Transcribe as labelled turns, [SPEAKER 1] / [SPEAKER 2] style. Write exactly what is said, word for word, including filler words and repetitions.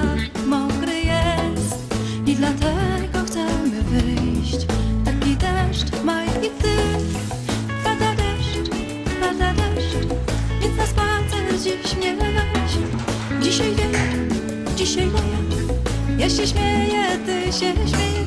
[SPEAKER 1] mokry jest i dlatego chcemy wyjść. Taki deszcz ma i ty. Pada deszcz, pada deszcz, więc na spacer dziś mnie weź. Dzisiaj wieje, dzisiaj leje, ja się śmieję, ty się śmiej.